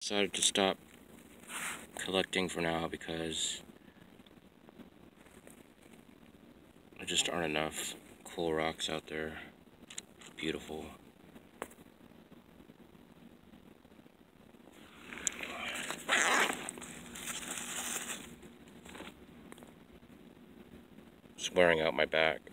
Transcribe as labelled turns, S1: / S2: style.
S1: Decided to stop collecting for now because there just aren't enough cool rocks out there. Beautiful. It's wearing out my back.